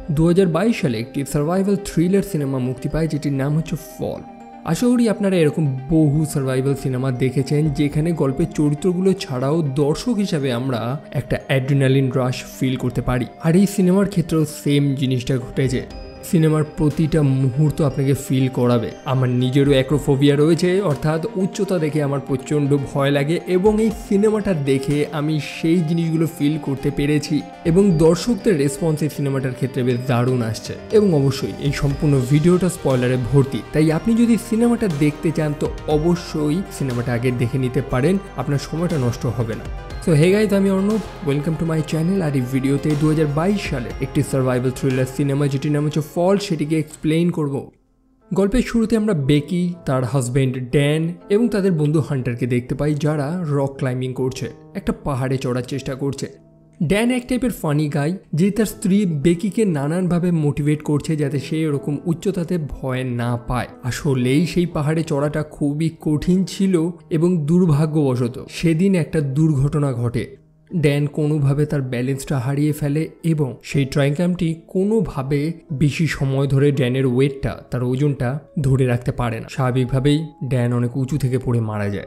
2022 সালে একটি survival thriller cinema মুক্তি পায় যেটির নাম হচ্ছে ফল। আশা করি আপনারা এরকম বহু সার্ভাইভাল সিনেমা দেখেছেন যেখানে গল্পের চরিত্রগুলো ছাড়াও দর্শক হিসাবে আমরা একটা অ্যাড্রিনালিন রাশ ফিল করতে পারি। আর এই সিনেমার ক্ষেত্রেও সেম জিনিসটা ঘটেছে। সিনেমার প্রতিটা মুহূর্ত আপনাকে ফিল করাবে। আমার নিজেরও অ্যাক্রোফোবিয়া রয়েছে, অর্থাৎ উচ্চতা দেখে আমার প্রচণ্ড ভয় লাগে, এবং এই সিনেমাটা দেখে আমি সেই জিনিসগুলো ফিল করতে পেরেছি এবং দর্শকদের রেসপন্স এই সিনেমাটার ক্ষেত্রে বেশ দারুণ আসছে। এবং অবশ্যই এই সম্পূর্ণ ভিডিওটা স্পয়লারে ভর্তি, তাই আপনি যদি সিনেমাটা দেখতে চান তো অবশ্যই সিনেমাটা আগে দেখে নিতে পারেন, আপনার সময়টা নষ্ট হবে না। সো হে গাইজ, আমি Arnab, welcome to my channel. আর এই ভিডিওতে 2022 সালে একটি সার্ভাইভাল থ্রিলার সিনেমা যেটির নাম হচ্ছে ফল সেটিকে এক্সপ্লেইন করব। গল্পের শুরুতে আমরা বেকি, তার হাজব্যান্ড ড্যান এবং তাদের বন্ধু হান্টারকে দেখতে পাই যারা রক ক্লাইম্বিং করছে, একটা পাহাড়ে চড়ার চেষ্টা করছে। ড্যান এক টাইপের ফানি গাই যে তার স্ত্রী বেকিকে নানানভাবে মোটিভেট করছে যাতে সে এরকম উচ্চতাতে ভয় না পায়। আসলেই সেই পাহাড়ে চড়াটা খুবই কঠিন ছিল এবং দুর্ভাগ্যবশত সেদিন একটা দুর্ঘটনা ঘটে। ড্যান কোনোভাবে তার ব্যালেন্সটা হারিয়ে ফেলে এবং সেই ট্রাইক্যামটি কোনোভাবে বেশি সময় ধরে ড্যানের ওয়েটটা, তার ওজনটা ধরে রাখতে পারে না। স্বাভাবিকভাবেই ড্যান অনেক উঁচু থেকে পড়ে মারা যায়।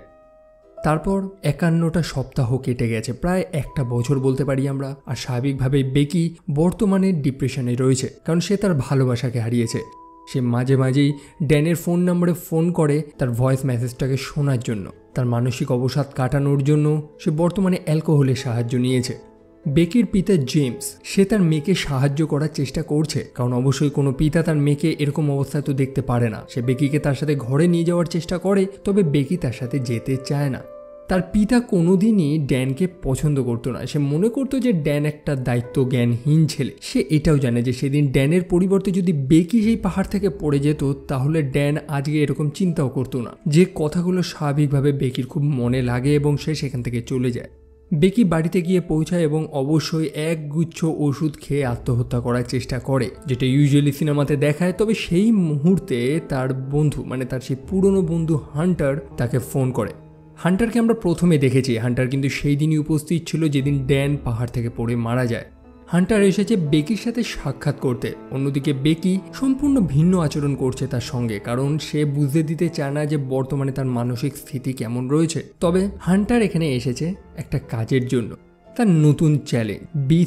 তারপর 51টা সপ্তাহ কেটে গেছে, প্রায় একটা বছর বলতে পারি আমরা। আর স্বাভাবিকভাবেই বেকি বর্তমানে ডিপ্রেশনে রয়েছে, কারণ সে তার ভালোবাসাকে হারিয়েছে। সে মাঝে মাঝেই ড্যানের ফোন নম্বরে ফোন করে তার ভয়েস মেসেজটাকে শোনার জন্য। তার মানসিক অবসাদ কাটানোর জন্য সে বর্তমানে অ্যালকোহলের সাহায্য নিয়েছে। বেকির পিতা জেমস, সে তার মেয়েকে সাহায্য করার চেষ্টা করছে, কারণ অবশ্যই কোনো পিতা তার মেয়েকে এরকম অবস্থায় তো দেখতে পারে না। সে বেকিকে তার সাথে ঘরে নিয়ে যাওয়ার চেষ্টা করে, তবে বেকি তার সাথে যেতে চায় না। তার পিতা কোনোদিনই ড্যানকে পছন্দ করতো না। সে মনে করতো যে ড্যান একটা দায়িত্ব জ্ঞানহীন ছেলে। সে এটাও জানে যে সেদিন ড্যানের পরিবর্তে যদি বেকি সেই পাহাড় থেকে পড়ে যেত তাহলে ড্যান আজকে এরকম চিন্তাও করতো না। যে কথাগুলো স্বাভাবিকভাবে বেকির খুব মনে লাগে এবং সে সেখান থেকে চলে যায়। বেকি বাড়িতে গিয়ে পৌঁছায় এবং অবশ্যই এক গুচ্ছ ওষুধ খেয়ে আত্মহত্যা করার চেষ্টা করে, যেটা ইউজুয়ালি সিনেমাতে দেখায়। তবে সেই মুহূর্তে তার বন্ধু, মানে তার সেই পুরনো বন্ধু হান্টার তাকে ফোন করে। হান্টারকে আমরা প্রথমে দেখেছি, হান্টার কিন্তু সেই দিনই উপস্থিত ছিল যেদিন ড্যান পাহাড় থেকে পড়ে মারা যায়। হান্টার এসেছে বেকির সাথে সাক্ষাৎ করতে। অন্যদিকে বেকি সম্পূর্ণ ভিন্ন আচরণ করছে তার সঙ্গে, কারণ সে বুঝতে দিতে চায় না যে বর্তমানে তার মানসিক স্থিতি কেমন রয়েছে। তবে হান্টার এখানে এসেছে একটা কাজের জন্য, তার নতুন চ্যালেঞ্জ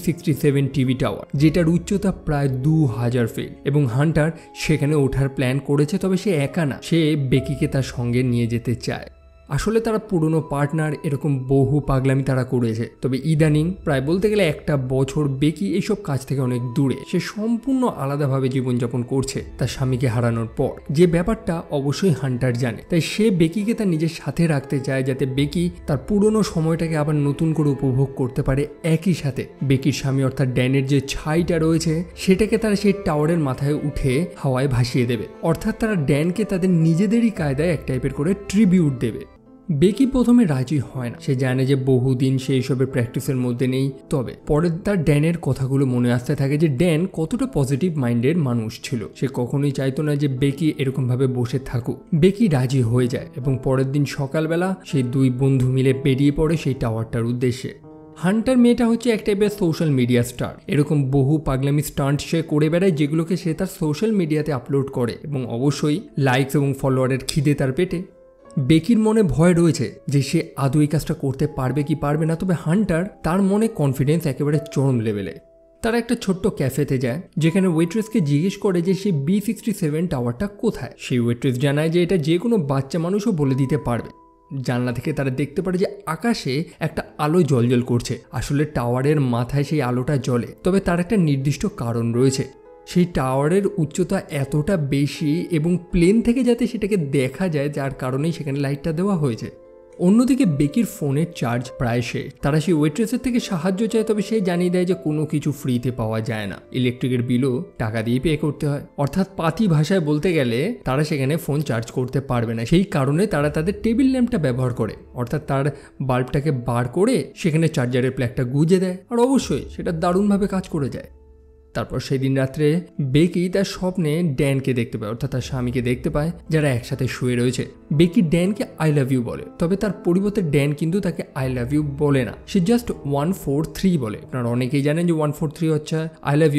B67 টিভি টাওয়ার, যেটার উচ্চতা প্রায় 2000 ফিট, এবং হান্টার সেখানে ওঠার প্ল্যান করেছে। তবে সে একা না, সে বেকিকে তার সঙ্গে নিয়ে যেতে চায়। আসলে তারা পুরনো পার্টনার, এরকম বহু পাগলামি তারা করেছে। তবে ইদানিং প্রায় বলতে গেলে একটা বছর বেকি এইসব কাজ থেকে অনেক দূরে। সে সম্পূর্ণ আলাদাভাবে জীবনযাপন করছে তার স্বামীকে হারানোর পর, যে ব্যাপারটা অবশ্যই হান্টার জানে। তাই সে বেকিকে তার নিজের সাথে রাখতে চায় যাতে বেকি তার পুরনো সময়টাকে আবার নতুন করে উপভোগ করতে পারে। একই সাথে বেকির স্বামী অর্থাৎ ড্যানের যে ছাইটা রয়েছে সেটাকে তারা সেই টাওয়ারের মাথায় উঠে হাওয়ায় ভাসিয়ে দেবে। অর্থাৎ তারা ড্যানকে তাদের নিজেদেরই কায়দায় এক টাইপের করে ট্রিবিউট দেবে। বেকি প্রথমে রাজি হয় না। সে জানে যে বহুদিন সে এইসবের প্র্যাকটিসের মধ্যে নেই। তবে পরে তার ড্যানের কথাগুলো মনে আসতে থাকে যে ড্যান কতটা পজিটিভ মাইন্ডের মানুষ ছিল। সে কখনোই চাইতো না যে বেকি এরকমভাবে বসে থাকুক। বেকি রাজি হয়ে যায় এবং পরের দিন সকালবেলা সেই দুই বন্ধু মিলে বেরিয়ে পড়ে সেই টাওয়ারটার উদ্দেশ্যে। হান্টার মেয়েটা হচ্ছে এক টাইপের সোশ্যাল মিডিয়া স্টার। এরকম বহু পাগলামি স্টান্ট সে করে বেড়ায় যেগুলোকে সে তার সোশ্যাল মিডিয়াতে আপলোড করে, এবং অবশ্যই লাইকস এবং ফলোয়ারের খিদে তার পেটে। বেকির মনে ভয় রয়েছে যে সে আদৌ এই কাজটা করতে পারবে কি পারবে না। তবে হান্টার, তার মনে কনফিডেন্স একেবারে চরম লেভেলে। তারা একটা ছোট্ট ক্যাফেতে যায় যেখানে ওয়েট্রেসকে জিজ্ঞেস করে যে সেই B67 টাওয়ারটা কোথায়। সেই ওয়েট্রেস জানায় যে এটা যে কোনো বাচ্চা মানুষও বলে দিতে পারবে। জানলা থেকে তারা দেখতে পারে যে আকাশে একটা আলো জ্বলজ্বল করছে। আসলে টাওয়ারের মাথায় সেই আলোটা জ্বলে, তবে তার একটা নির্দিষ্ট কারণ রয়েছে। সেই টাওয়ারের উচ্চতা এতটা বেশি এবং প্লেন থেকে যাতে সেটাকে দেখা যায়, যার কারণেই সেখানে লাইটটা দেওয়া হয়েছে। অন্যদিকে বেকির ফোনের চার্জ প্রায় শেষ। তারা সেই ওয়েট্রেসের থেকে সাহায্য চায়, তবে সে জানিয়ে দেয় যে কোনো কিছু ফ্রিতে পাওয়া যায় না, ইলেকট্রিকের বিলও টাকা দিয়ে পে করতে হয়। অর্থাৎ পাতি ভাষায় বলতে গেলে তারা সেখানে ফোন চার্জ করতে পারবে না। সেই কারণে তারা তাদের টেবিল ল্যাম্পটা ব্যবহার করে, অর্থাৎ তার বাল্বটাকে বার করে সেখানে চার্জারের প্লাগটা গুঁজে দেয়, আর অবশ্যই সেটা দারুণভাবে কাজ করে যায়। তারপর সেদিন রাত্রে বেকি তার স্বপ্নে ড্যানকে দেখতে পায়, অর্থাৎ তার স্বামীকে দেখতে পায়, যারা একসাথে শুয়ে রয়েছে। বেকি ড্যানকে আই লাভ ইউ বলে, তবে তার পরিবর্তে ড্যান কিন্তু তাকে আই লাভ ইউ বলে না, সে জাস্ট 143 বলে। আপনারা অনেকেই জানেন যে 143 হচ্ছে আই লাভ ইউ।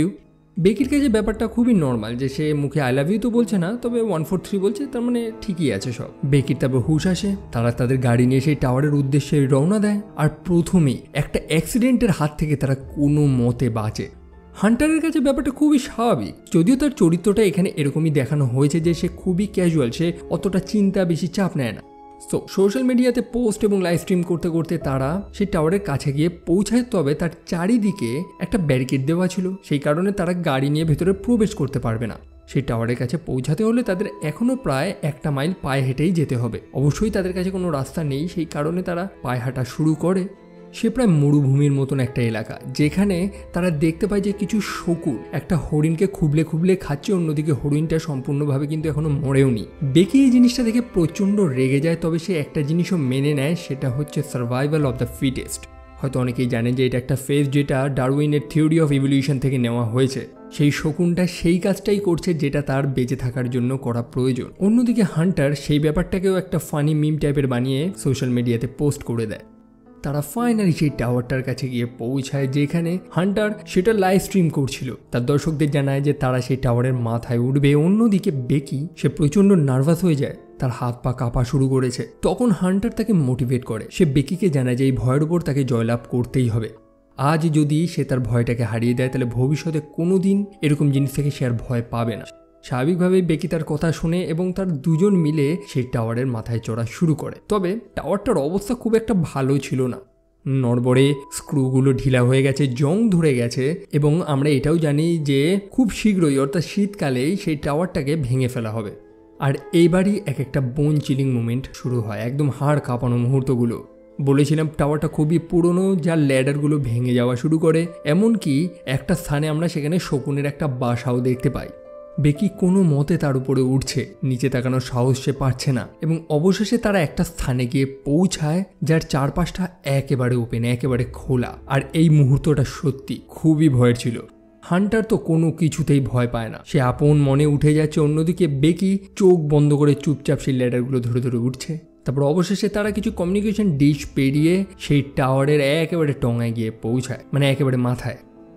বেকির কাছে ব্যাপারটা খুবই নর্মাল যে সে মুখে আই লাভ ইউ তো বলছে না, তবে 143 বলছে, তার মানে ঠিকই আছে সব। বেকির তারপর হুশ আসে, তারা তাদের গাড়ি নিয়ে সেই টাওয়ারের উদ্দেশ্যে রওনা দেয়। আর প্রথমেই একটা অ্যাক্সিডেন্টের হাত থেকে তারা কোনো মতে বাঁচে। হান্টারের কাছে ব্যাপারটা খুবই স্বাভাবিক, যদিও তার চরিত্রটা এখানে এরকমই দেখানো হয়েছে যে সে খুবই ক্যাজুয়াল, সে অতটা চিন্তা বেশি চাপ নেয় না। তো সোশ্যাল মিডিয়াতে পোস্ট এবং লাইভ স্ট্রিম করতে করতে তারা সেই টাওয়ারের কাছে গিয়ে পৌঁছায়, তবে তার চারিদিকে একটা ব্যারিকেড দেওয়া ছিল, সেই কারণে তারা গাড়ি নিয়ে ভেতরে প্রবেশ করতে পারবে না। সেই টাওয়ারের কাছে পৌঁছাতে হলে তাদের এখনও প্রায় 1 মাইল পায়ে হেঁটেই যেতে হবে। অবশ্যই তাদের কাছে কোনো রাস্তা নেই, সেই কারণে তারা পায়ে হাঁটা শুরু করে। সে প্রায় মরুভূমির মতন একটা এলাকা, যেখানে তারা দেখতে পায় যে কিছু শকুন একটা হরিণকে খুবলে খুবলে খাচ্ছে, অন্যদিকে হরিণটা সম্পূর্ণভাবে কিন্তু এখনো মরেওনি। বেকি এই জিনিসটা দেখে প্রচণ্ড রেগে যায়, তবে সে একটা জিনিসও মেনে নেয়, সেটা হচ্ছে সার্ভাইভাল অফ দ্য ফিটেস্ট। হয়তো অনেকেই জানেন যে এটা একটা ফেজ যেটা ডারউইনের থিওরি অফ ইভলিউশন থেকে নেওয়া হয়েছে। সেই শকুনটা সেই কাজটাই করছে যেটা তার বেঁচে থাকার জন্য করা প্রয়োজন। অন্যদিকে হান্টার সেই ব্যাপারটাকেও একটা ফানি মিম টাইপের বানিয়ে সোশ্যাল মিডিয়াতে পোস্ট করে দেয়। তারা ফাইনালি সেই টাওয়ারটার কাছে গিয়ে পৌঁছায়, যেখানে হান্টার সেটা লাইভ স্ট্রিম করছিল। তার দর্শকদের জানায় যে তারা সেই টাওয়ারের মাথায় উঠবে। অন্যদিকে বেকি সে প্রচণ্ড নার্ভাস হয়ে যায়, তার হাত পা কাঁপা শুরু করেছে। তখন হান্টার তাকে মোটিভেট করে, সে বেকিকে জানায় যে এই ভয়ের উপর তাকে জয়লাভ করতেই হবে। আজ যদি সে তার ভয়টাকে হারিয়ে দেয়, তাহলে ভবিষ্যতে কোনো দিন এরকম জিনিস থেকে সে আর ভয় পাবে না। স্বাভাবিকভাবেই বেকি তার কথা শুনে এবং তার দুজন মিলে সেই টাওয়ারের মাথায় চড়া শুরু করে। তবে টাওয়ারটার অবস্থা খুব একটা ভালো ছিল না, নড়বড়ে, স্ক্রুগুলো ঢিলা হয়ে গেছে, জং ধরে গেছে, এবং আমরা এটাও জানি যে খুব শীঘ্রই অর্থাৎ শীতকালেই সেই টাওয়ারটাকে ভেঙে ফেলা হবে। আর এইবারই এক একটা বোন চিলিং মুভমেন্ট শুরু হয়, একদম হাড় কাঁপানো মুহূর্তগুলো। বলেছিলাম টাওয়ারটা খুবই পুরনো, যার ল্যাডারগুলো ভেঙে যাওয়া শুরু করে। এমনকি একটা স্থানে আমরা সেখানে শকুনের একটা বাসাও দেখতে পাই। বেকি কোনো মতে তার উপরে উঠছে, নিচে তাকানোর সাহস সে পাচ্ছে না, এবং অবশেষে তারা একটা স্থানে গিয়ে পৌঁছায় যার চারপাশটা একেবারে ওপেন, একেবারে খোলা। আর এই মুহূর্তটা সত্যি খুবই ভয়ের ছিল। হান্টার তো কোনো কিছুতেই ভয় পায় না, সে আপন মনে উঠে যাচ্ছে। অন্যদিকে বেকি চোখ বন্ধ করে চুপচাপ সেই ল্যাডারগুলো ধরে ধরে উঠছে। তারপর অবশেষে তারা কিছু কমিউনিকেশন ডিশ পেরিয়ে সেই টাওয়ারের একেবারে টঙায় গিয়ে পৌঁছায়, মানে একেবারে মাথায়।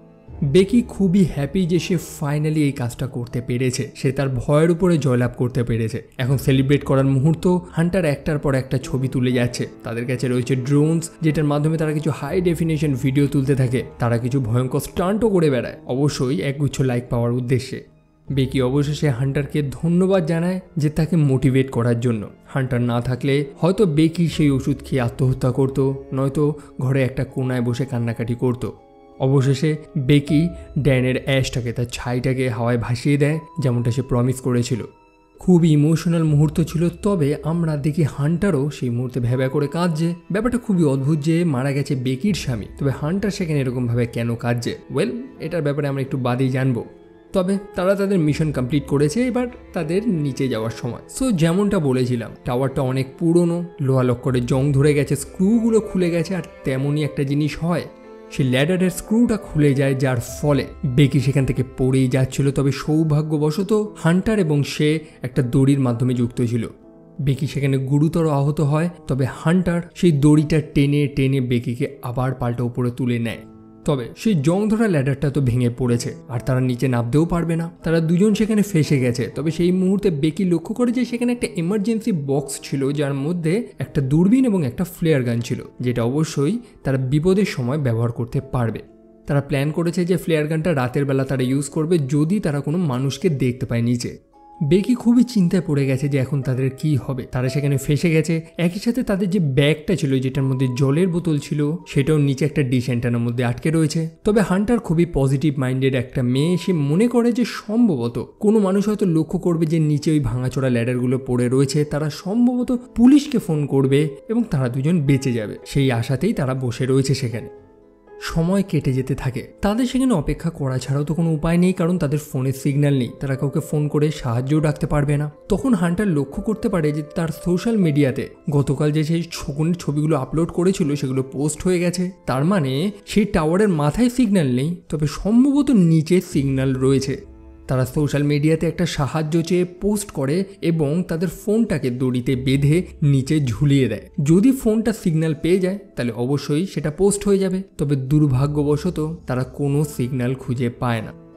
বেকি খুবই হ্যাপি যে সে ফাইনালি এই কাজটা করতে পেরেছে, সে তার ভয়ের উপরে জয়লাভ করতে পেরেছে। এখন সেলিব্রেট করার মুহূর্ত। হান্টার একটার পর একটা ছবি তুলে যাচ্ছে, তাদের কাছে রয়েছে ড্রোনস, যেটার মাধ্যমে তারা কিছু হাই ডেফিনেশন ভিডিও তুলতে থাকে। তারা কিছু ভয়ঙ্কর স্টান্টও করে বেড়ায়, অবশ্যই একগুচ্ছ লাইক পাওয়ার উদ্দেশ্যে। বেকি অবশেষে হান্টারকে ধন্যবাদ জানায় যে তাকে মোটিভেট করার জন্য। হান্টার না থাকলে হয়তো বেকি সেই ওষুধ খেয়ে আত্মহত্যা করত, নয়তো ঘরে একটা কোনায় বসে কান্নাকাটি করত। অবশেষে বেকি ড্যানের অ্যাশটাকে, তার ছাইটাকে হাওয়ায় ভাসিয়ে দেয়, যেমনটা সে প্রমিস করেছিল। খুবই ইমোশনাল মুহূর্ত ছিল। তবে আমরা দেখি হান্টারও সেই মুহূর্তে ভেবে করে কাঁদছে। ব্যাপারটা খুবই অদ্ভুত যে মারা গেছে বেকির স্বামী, তবে হান্টার সেখানে এরকমভাবে কেন কাঁদছে? ওয়েল, এটার ব্যাপারে আমরা একটু বাদেই জানবো। তবে তারা তাদের মিশন কমপ্লিট করেছে, এবার তাদের নিচে যাওয়ার সময়। সো যেমনটা বলেছিলাম, টাওয়ারটা অনেক পুরনো, লোহা লক্করের জং ধরে গেছে, স্ক্রুগুলো খুলে গেছে। আর তেমনই একটা জিনিস হয়, সেই ল্যাডারের স্ক্রুটা খুলে যায়, যার ফলে বেকি সেখান থেকে পড়েই যাচ্ছিল। তবে সৌভাগ্যবশত হান্টার এবং সে একটা দড়ির মাধ্যমে যুক্ত ছিল। বেকি সেখানে গুরুতর আহত হয়, তবে হান্টার সেই দড়িটা টেনে টেনে বেকিকে আবার পাল্টা উপরে তুলে নেয়। তবে সেই জং ধরা ল্যাডারটা তো ভেঙে পড়েছে, আর তারা নিচে নামতেও পারবে না। তারা দুজন সেখানে ফেসে গেছে। তবে সেই মুহূর্তে বেকি লক্ষ্য করে যে সেখানে একটা এমার্জেন্সি বক্স ছিল, যার মধ্যে একটা দূরবীন এবং একটা ফ্লেয়ার গান ছিল, যেটা অবশ্যই তারা বিপদের সময় ব্যবহার করতে পারবে। তারা প্ল্যান করেছে যে ফ্লেয়ার গানটা রাতের বেলা তারা ইউজ করবে যদি তারা কোনো মানুষকে দেখতে পায় নিচে। বেকি খুবই চিন্তায় পড়ে গেছে যে এখন তাদের কি হবে। তারা সেখানে ফেসে গেছে। একই সাথে তাদের যে ব্যাগটা ছিল, যেটার মধ্যে জলের বোতল ছিল, সেটাও নিচে একটা ডিশ অ্যান্টেনার মধ্যে আটকে রয়েছে। তবে হান্টার খুবই পজিটিভ মাইন্ডেড একটা মেয়ে, সে মনে করে যে সম্ভবত কোনো মানুষ হয়তো লক্ষ্য করবে যে নিচে ওই ভাঙাচোরা ল্যাডারগুলো পড়ে রয়েছে, তারা সম্ভবত পুলিশকে ফোন করবে এবং তারা দুজন বেঁচে যাবে। সেই আশাতেই তারা বসে রয়েছে সেখানে। সময় কেটে যেতে থাকে, তাদের সেখানে অপেক্ষা করা ছাড়াও তো কোনো উপায় নেই, কারণ তাদের ফোনের সিগন্যাল নেই, তারা কাউকে ফোন করে সাহায্যও ডাকতে পারবে না। তখন হান্টার লক্ষ্য করতে পারে যে তার সোশ্যাল মিডিয়াতে গতকাল যে সেই শকুনের ছবিগুলো আপলোড করেছিল সেগুলো পোস্ট হয়ে গেছে। তার মানে সেই টাওয়ারের মাথায় সিগন্যাল নেই, তবে সম্ভবত নিচে সিগন্যাল রয়েছে। তারা সোশ্যাল মিডিয়াতে একটা সাহায্য চেয়ে পোস্ট করে এবং তাদের ফোনটাকে দড়িতে বেঁধে নিচে ঝুলিয়ে দেয়। যদি ফোনটা সিগন্যাল পেয়ে যায় তাহলে অবশ্যই সেটা পোস্ট হয়ে যাবে। তবে দুর্ভাগ্যবশত তারা কোনো সিগন্যাল খুঁজে পায় না।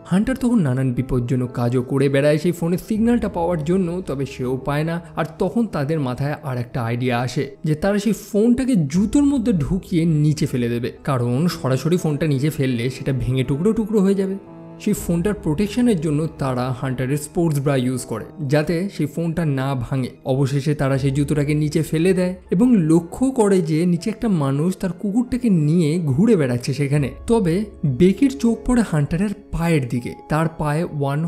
হান্টার তখন নানান বিপজ্জনক কাজও করে বেড়ায় সেই ফোনের সিগন্যালটা পাওয়ার জন্য, তবে সেও পায় না। আর তখন তাদের মাথায় আর একটা আইডিয়া আসে যে তারা সেই ফোনটাকে জুতোর মধ্যে ঢুকিয়ে নিচে ফেলে দেবে, কারণ সরাসরি ফোনটা নিচে ফেললে সেটা ভেঙে টুকরো টুকরো হয়ে যাবে। সেই ফোনটার প্রোটেকশনের জন্য তারা হান্টারের স্পোর্টস ব্রা ইউজ করে যাতে সেই ফোনটা না ভাঙে। অবশেষে তারা সেই জুতোটাকে নিচে ফেলে দেয় এবং লক্ষ্য করে যে নিচে একটা মানুষ তার কুকুরটাকে নিয়ে ঘুরে বেড়াচ্ছে সেখানে। তবে বেকির চোখ পড়ে হান্টারের পায়ের দিকে, তার পায়ে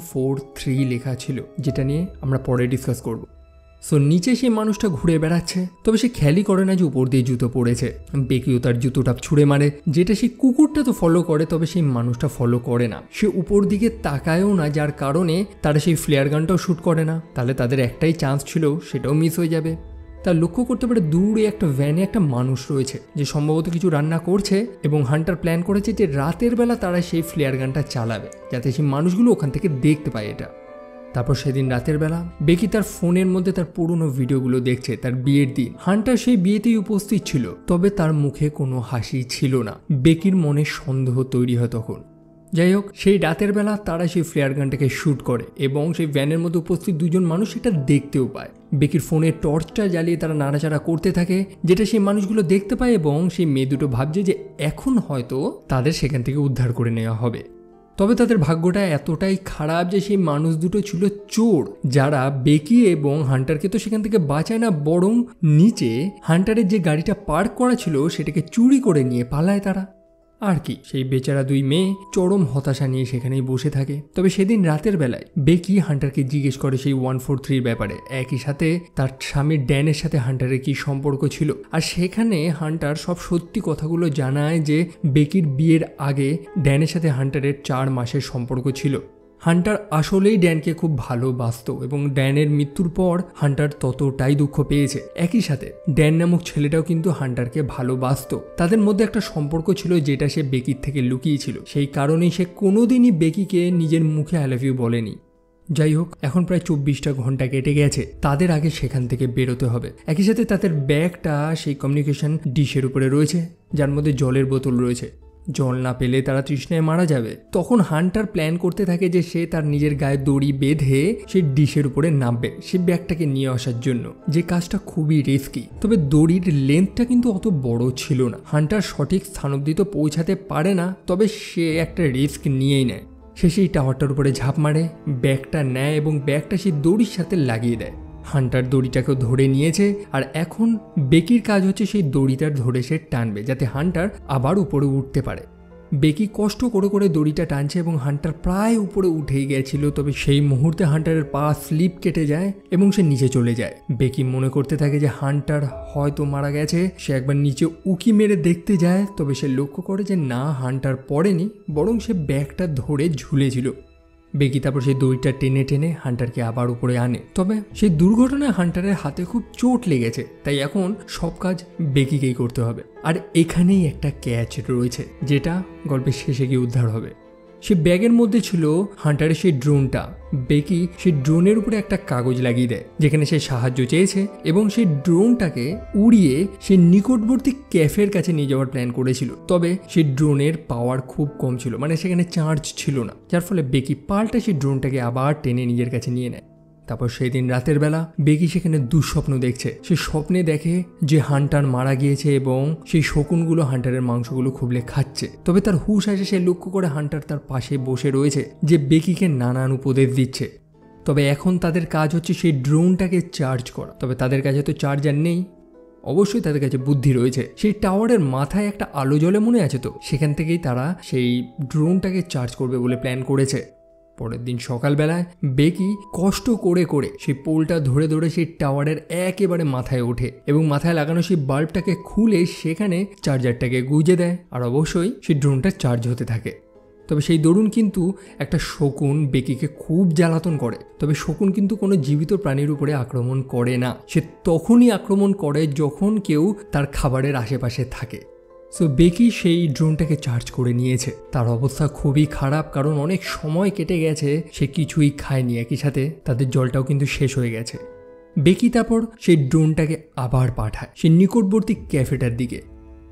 143 লেখা ছিল, যেটা নিয়ে আমরা পরে ডিসকাস করব। সো নিচে সেই মানুষটা ঘুরে বেড়াচ্ছে, তবে সে খেয়ালই করে না যে উপর দিয়ে জুতো পড়েছে। বেকিও তার জুতোটা ছুঁড়ে মারে, যেটা সেই কুকুরটা তো ফলো করে, তবে সেই মানুষটা ফলো করে না। সে উপর দিকে তাকায়ও না, যার কারণে তারা সেই ফ্লেয়ার গানটাও শ্যুট করে না। তাহলে তাদের একটাই চান্স ছিল, সেটাও মিস হয়ে যাবে। তার লক্ষ্য করতে পারে দূরে একটা ভ্যানে একটা মানুষ রয়েছে যে সম্ভবত কিছু রান্না করছে, এবং হান্টার প্ল্যান করেছে যে রাতের বেলা তারা সেই ফ্লেয়ার গানটা চালাবে যাতে সেই মানুষগুলো ওখান থেকে দেখতে পায় এটা। তারপর সেদিন রাতের বেলা বেকি তার ফোনের মধ্যে তার পুরনো ভিডিওগুলো দেখছে তার বিয়ের দিন। হান্টার সেই বিয়েতেই উপস্থিত ছিল, তবে তার মুখে কোনো হাসি ছিল না। বেকির মনে সন্দেহ তৈরি হয় তখন। যাই হোক, সেই রাতের বেলা তারা সেই ফ্লেয়ার গানটাকে শ্যুট করে এবং সেই ভ্যানের মধ্যে উপস্থিত দুজন মানুষ সেটা দেখতেও পায়। বেকির ফোনের টর্চটা জ্বালিয়ে তারা নাড়াচাড়া করতে থাকে, যেটা সেই মানুষগুলো দেখতে পায় এবং সেই মেয়ে দুটো ভাবছে যে এখন হয়তো তাদের সেখান থেকে উদ্ধার করে নেওয়া হবে। তবে তাদের ভাগ্যটা এতটাই খারাপ যে সেই মানুষ দুটো ছিল চোর, যারা বেকি এবং হান্টারকে তো সেখান থেকে বাঁচায় না, বরং নিচে হান্টারের যে গাড়িটা পার্ক করা ছিল সেটাকে চুরি করে নিয়ে পালায় তারা। আর কি, সেই বেচারা দুই মেয়ে চরম হতাশা নিয়ে সেখানেই বসে থাকে। তবে সেদিন রাতের বেলায় বেকি হান্টারকে জিজ্ঞেস করে সেই 143 ব্যাপারে, একই সাথে তার স্বামীর ড্যানের সাথে হান্টারের কি সম্পর্ক ছিল। আর সেখানে হান্টার সব সত্যি কথাগুলো জানায় যে বেকির বিয়ের আগে ড্যানের সাথে হান্টারের 4 মাসের সম্পর্ক ছিল। হান্টার আসলেই ড্যানকে খুব ভালোবাসত এবং ড্যানের মৃত্যুর পর হান্টার ততটাই দুঃখ পেয়েছে। একই সাথে ড্যান নামক ছেলেটাও কিন্তু হান্টারকে ভালোবাসত। তাদের মধ্যে একটা সম্পর্ক ছিল যেটা সে বেকির থেকে লুকিয়েছিল, সেই কারণেই সে কোনোদিনই বেকিকে নিজের মুখে আই লাভ ইউ বলেনি। যাই হোক, এখন প্রায় 24টা ঘন্টা কেটে গেছে, তাদের আগে সেখান থেকে বেরোতে হবে। একই সাথে তাদের ব্যাগটা সেই কমিউনিকেশন ডিশের উপরে রয়েছে, যার মধ্যে জলের বোতল রয়েছে। জল না পেলে তারা তৃষ্ণায় মারা যাবে। তখন হান্টার প্ল্যান করতে থাকে যে সে তার নিজের গায়ে দড়ি বেঁধে সেই ডিশের উপরে নামবে সে ব্যাগটাকে নিয়ে আসার জন্য, যে কাজটা খুবই রিস্কি। তবে দড়ির লেন্থটা কিন্তু অত বড় ছিল না, হান্টার সঠিক স্থান অবধি তো পৌঁছাতে পারে না, তবে সে একটা রিস্ক নিয়েই নেয়। সে সেই টাওয়ারটার উপরে ঝাঁপ মারে, ব্যাগটা নেয় এবং ব্যাগটা সেই দড়ির সাথে লাগিয়ে দেয়। হান্টার দড়িটাকেও ধরে নিয়েছে, আর এখন বেকির কাজ হচ্ছে সেই দড়িটা ধরে সে টানবে যাতে হান্টার আবার উপরে উঠতে পারে। বেকি কষ্ট করে করে দড়িটা টানছে এবং হান্টার প্রায় উপরে উঠেই গেছিল, তবে সেই মুহূর্তে হান্টারের পা স্লিপ কেটে যায় এবং সে নিচে চলে যায়। বেকি মনে করতে থাকে যে হান্টার হয়তো মারা গেছে। সে একবার নিচে উকি মেরে দেখতে যায়, তবে সে লক্ষ্য করে যে না, হান্টার পড়েনি, বরং সে ব্যাগটা ধরে ঝুলেছিল। বেকি তারপর সেই দড়িটা টেনে টেনে হান্টারকে আবার উপরে আনে। তবে সেই দুর্ঘটনায় হান্টারের হাতে খুব চোট লেগেছে, তাই এখন সব কাজ বেকিকেই করতে হবে। আর এখানেই একটা ক্যাচ রয়েছে, যেটা গল্পের শেষে গিয়ে উদ্ধার হবে। সে ব্যাগের মধ্যে ছিল হান্টারের সেই ড্রোনটা। বেকি সেই ড্রোনের উপরে একটা কাগজ লাগিয়ে দেয় যেখানে সে সাহায্য চেয়েছে, এবং সেই ড্রোনটাকে উড়িয়ে সে নিকটবর্তী ক্যাফের কাছে নিয়ে যাওয়ার প্ল্যান করেছিল। তবে সেই ড্রোনের পাওয়ার খুব কম ছিল, মানে সেখানে চার্জ ছিল না, যার ফলে বেকি পাল্টা সেই ড্রোনটাকে আবার টেনে নিজের কাছে নিয়ে নেয়। তারপর সেই দিন রাতের বেলা বেকি সেখানে দুঃস্বপ্ন দেখছে। সে স্বপ্নে দেখে যে হান্টার মারা গিয়েছে এবং সেই শকুনগুলো হান্টারের মাংসগুলো খুবলে খাচ্ছে। তবে তার হুঁশ আসে, সে লক্ষ্য করে হান্টার তার পাশে বসে রয়েছে, যে বেকিকে নানান উপদেশ দিচ্ছে। তবে এখন তাদের কাজ হচ্ছে সেই ড্রোনটাকে চার্জ করা। তবে তাদের কাছে তো চার্জার নেই, অবশ্যই তাদের কাছে বুদ্ধি রয়েছে। সেই টাওয়ারের মাথায় একটা আলো জ্বলে মনে আছে তো, সেখান থেকেই তারা সেই ড্রোনটাকে চার্জ করবে বলে প্ল্যান করেছে। পরের দিন সকালবেলায় বেকি কষ্ট করে করে সেই পোলটা ধরে ধরে সেই টাওয়ারের একেবারে মাথায় ওঠে এবং মাথায় লাগানো সেই বাল্বটাকে খুলে সেখানে চার্জারটাকে গুঁজে দেয়, আর অবশ্যই সেই ড্রোনটা চার্জ হতে থাকে। তবে সেই দরুন কিন্তু একটা শকুন বেকিকে খুব জ্বালাতন করে। তবে শকুন কিন্তু কোনো জীবিত প্রাণীর উপরে আক্রমণ করে না, সে তখনই আক্রমণ করে যখন কেউ তার খাবারের আশেপাশে থাকে। সো বেকি সেই ড্রোনটাকে চার্জ করে নিয়েছে। তার অবস্থা খুবই খারাপ, কারণ অনেক সময় কেটে গেছে, সে কিছুই খায়নি, একই সাথে তাদের জলটাও কিন্তু শেষ হয়ে গেছে। বেকি তারপর সেই ড্রোনটাকে আবার পাঠায় সেই নিকটবর্তী ক্যাফেটার দিকে।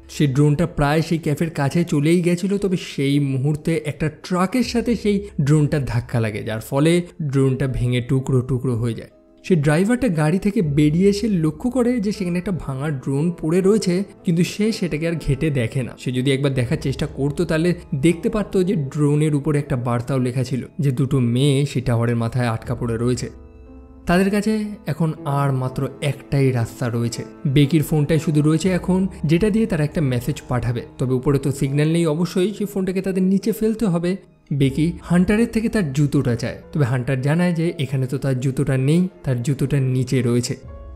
সে ড্রোনটা প্রায় সেই ক্যাফের কাছে চলেই গেছিল, তবে সেই মুহূর্তে একটা ট্রাকের সাথে সেই ড্রোনটা ধাক্কা লাগে, যার ফলে ড্রোনটা ভেঙে টুকরো টুকরো হয়ে যায়। সে ড্রাইভারটা গাড়ি থেকে বেরিয়ে এসে লক্ষ্য করে যে সেখানে একটা ভাঙা ড্রোন পড়ে রয়েছে, কিন্তু সে সেটাকে আর ঘেটে দেখে না। সে যদি একবার দেখার চেষ্টা করতো তাহলে দেখতে পারতো যে ড্রোনের উপরে একটা বার্তাও লেখা ছিল যে দুটো মেয়ে সেই টাওয়ারের মাথায় আটকা পড়ে রয়েছে। তাদের কাছে এখন আর মাত্র একটাই রাস্তা রয়েছে। বেকির ফোনটাই শুধু রয়েছে এখন, যেটা দিয়ে তারা একটা মেসেজ পাঠাবে। তবে উপরে তো সিগন্যাল নেই, অবশ্যই সেই ফোনটাকে তাদের নিচে ফেলতে হবে। বেকি হান্টারের থেকে তার জুতোটা চায়, তবে হান্টার জানায় যে এখানে তো তার জুতোটা নেই, তার জুতোটা নিচে রয়েছে।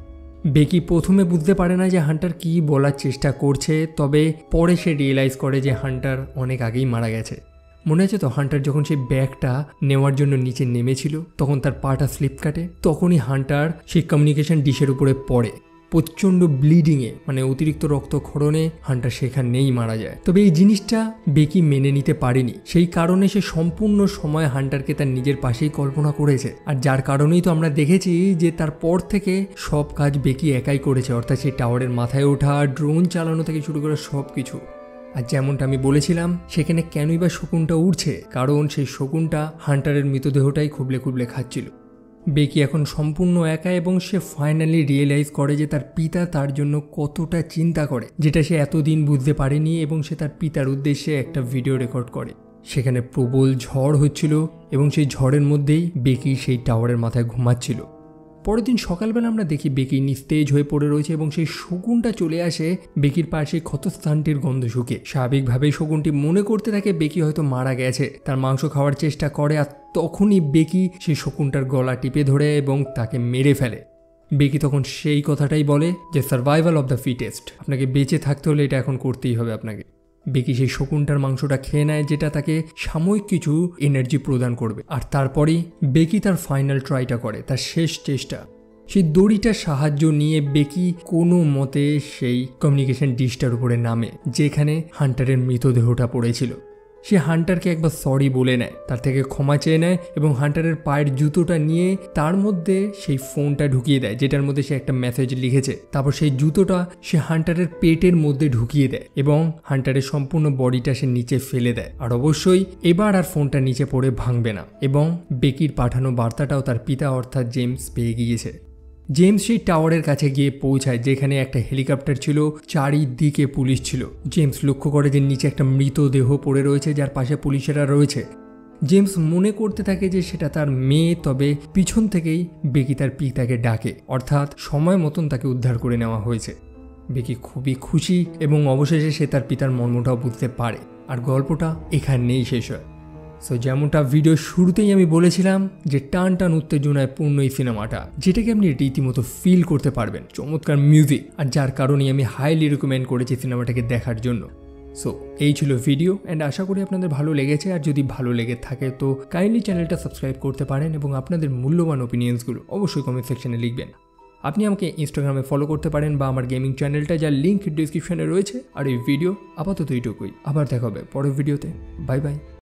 বেকি প্রথমে বুঝতে পারে না যে হান্টার কি বলার চেষ্টা করছে, তবে পরে সে রিয়েলাইজ করে যে হান্টার অনেক আগেই মারা গেছে। মনে আছে তো, হান্টার যখন সেই ব্যাগটা নেওয়ার জন্য নিচে নেমেছিল তখন তার পাটা স্লিপ কাটে, তখনই হান্টার সেই কমিউনিকেশন ডিশের উপরে পড়ে। প্রচণ্ড ব্লিডিংয়ে, মানে অতিরিক্ত রক্তক্ষরণে হান্টার সেখানেই মারা যায়। তবে এই জিনিসটা বেকি মেনে নিতে পারেনি, সেই কারণে সে সম্পূর্ণ সময় হান্টারকে তার নিজের পাশেই কল্পনা করেছে। আর যার কারণেই তো আমরা দেখেছি যে তারপর থেকে সব কাজ বেকি একাই করেছে, অর্থাৎ সেই টাওয়ারের মাথায় ওঠা, ড্রোন চালানো থেকে শুরু করে সব কিছু। আর যেমনটা আমি বলেছিলাম, সেখানে কেনই বা শকুনটা উড়ছে, কারণ সেই শকুনটা হান্টারের মৃতদেহটাই খুবলে খুবলে খাচ্ছিল। বেকি এখন সম্পূর্ণ একা এবং সে ফাইনালি রিয়েলাইজ করে যে তার পিতা তার জন্য কতটা চিন্তা করে, যেটা সে এতদিন বুঝতে পারেনি। এবং সে তার পিতার উদ্দেশ্যে একটা ভিডিও রেকর্ড করে। সেখানে প্রবল ঝড় হচ্ছিল এবং সেই ঝড়ের মধ্যেই বেকি সেই টাওয়ারের মাথায় ঘুমাচ্ছিল। পরের দিন সকালবেলা আমরা দেখি বেকি নিস্তেজ হয়ে পড়ে রয়েছে এবং সেই শকুনটা চলে আসে বেকির পাশে ক্ষতস্থানটির গন্ধ শুকে। স্বাভাবিকভাবেই শকুনটি মনে করতে থাকে বেকি হয়তো মারা গেছে, তার মাংস খাওয়ার চেষ্টা করে। আর তখনই বেকি সেই শকুনটার গলা টিপে ধরে এবং তাকে মেরে ফেলে। বেকি তখন সেই কথাটাই বলে যে সার্ভাইভাল অফ দ্য ফিটেস্ট, আপনাকে বেঁচে থাকতে হলে এটা এখন করতেই হবে আপনাকে। বেকি সেই শকুনটার মাংসটা খেয়ে নেয়, যেটা তাকে সাময়িক কিছু এনার্জি প্রদান করবে। আর তারপরেই বেকি তার ফাইনাল ট্রাইটা করে, তার শেষ চেষ্টা। সেই দড়িটার সাহায্য নিয়ে বেকি কোনো মতে সেই কমিউনিকেশন ডিশটার উপরে নামে, যেখানে হান্টারের মৃতদেহটা পড়েছিল। সে হান্টারকে একবার সরি বলে নেয়, তার থেকে ক্ষমা চেয়ে নেয় এবং হান্টারের পায়ের জুতোটা নিয়ে তার মধ্যে সেই ফোনটা ঢুকিয়ে দেয়, যেটার মধ্যে সে একটা মেসেজ লিখেছে। তারপর সেই জুতোটা সে হান্টারের পেটের মধ্যে ঢুকিয়ে দেয় এবং হান্টারের সম্পূর্ণ বডিটা সে নিচে ফেলে দেয়। আর অবশ্যই এবার আর ফোনটা নিচে পড়ে ভাঙবে না। এবং বেকির পাঠানো বার্তাটাও তার পিতা অর্থাৎ জেমস পেয়ে গিয়েছে। জেমস সেই টাওয়ারের কাছে গিয়ে পৌঁছায়, যেখানে একটা হেলিকপ্টার ছিল, চারিদিকে পুলিশ ছিল। জেমস লক্ষ্য করে যে নিচে একটা মৃতদেহ পড়ে রয়েছে, যার পাশে পুলিশেরা রয়েছে। জেমস মনে করতে থাকে যে সেটা তার মেয়ে, তবে পিছন থেকেই বেকি তার পিতাকে ডাকে, অর্থাৎ সময় মতন তাকে উদ্ধার করে নেওয়া হয়েছে। বেকি খুবই খুশি এবং অবশেষে সে তার পিতার মর্মটাও বুঝতে পারে। আর গল্পটা এখানেই শেষ হয়। সো যেমনটা ভিডিও শুরুতেই আমি বলেছিলাম যে টান টান উত্তেজনায় পূর্ণ এই সিনেমাটা, যেটাকে আপনি রীতিমতো ফিল করতে পারবেন। চমৎকার মিউজিক, আর যার কারণেই আমি হাইলি রেকমেন্ড করেছি সিনেমাটাকে দেখার জন্য। সো এই ছিল ভিডিও, অ্যান্ড আশা করি আপনাদের ভালো লেগেছে। আর যদি ভালো লেগে থাকে তো কাইন্ডলি চ্যানেলটা সাবস্ক্রাইব করতে পারেন এবং আপনাদের মূল্যবান ওপিনিয়ন্সগুলো অবশ্যই কমেন্ট সেকশনে লিখবেন। আপনি আমাকে ইনস্টাগ্রামে ফলো করতে পারেন বা আমার গেমিং চ্যানেলটা, যার লিঙ্ক ডিসক্রিপশনে রয়েছে। আর এই ভিডিও আপাতত এইটুকুই, আবার দেখা হবে পরের ভিডিওতে। Bye by.